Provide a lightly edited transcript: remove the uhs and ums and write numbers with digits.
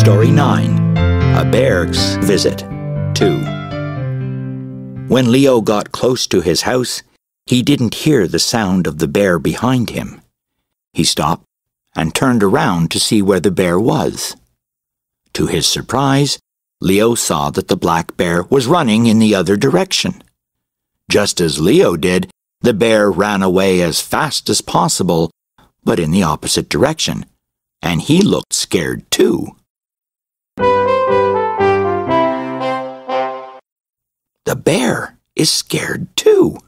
Story 9, A Bear's Visit 2. When Leo got close to his house, he didn't hear the sound of the bear behind him. He stopped and turned around to see where the bear was. To his surprise, Leo saw that the black bear was running in the other direction. Just as Leo did, the bear ran away as fast as possible, but in the opposite direction, and he looked scared too. The bear is scared too.